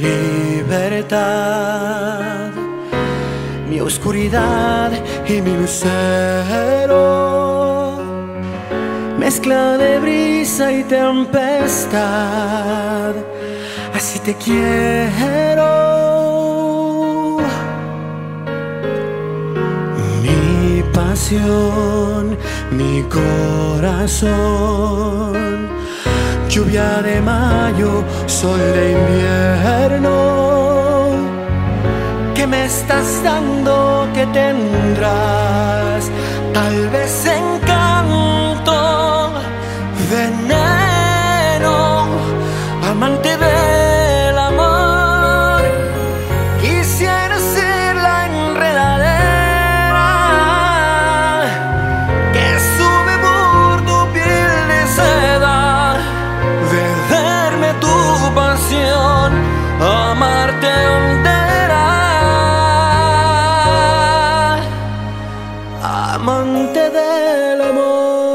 libertad, mi oscuridad y mi lucero, mezcla de brisa y tempestad, así te quiero. Mi pasión, mi corazón, lluvia de mayo, sol de invierno, ¿qué me estás dando? ¿Qué tendrás? Tal vez encanto, veneno, amante del amor. Quisiera ser la enredadera que sube por tu piel de seda, beberme tu pasión, amarte entera, amante del amor.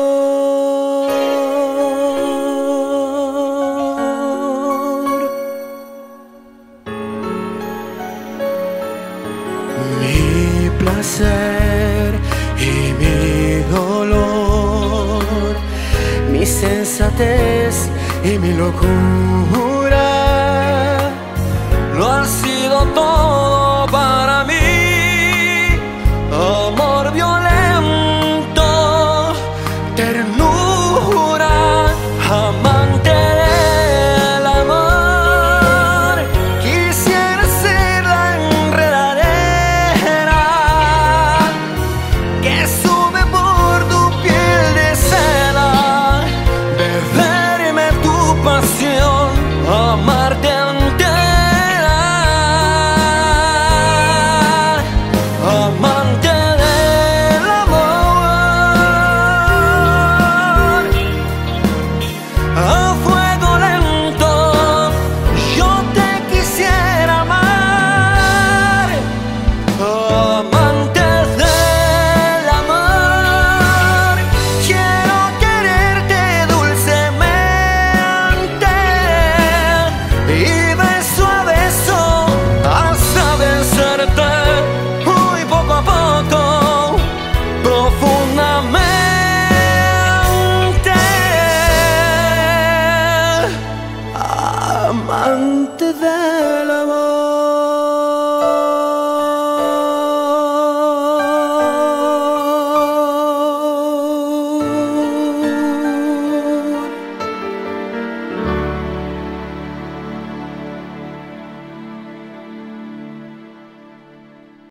Mi placer y mi dolor, mi sensatez y mi locura, lo ha sido todo para mí. Amor violento, ternura, amante del amor. Quisiera ser la enredadera que sube por tu piel de seda, beberme tu pasión, amarte entera, amante del amor. A fuego lento yo te quisiera amar, amante del amor. Quiero quererte dulcemente y beso a beso hasta vencerte, muy poco a poco, profundamente, amante del amor.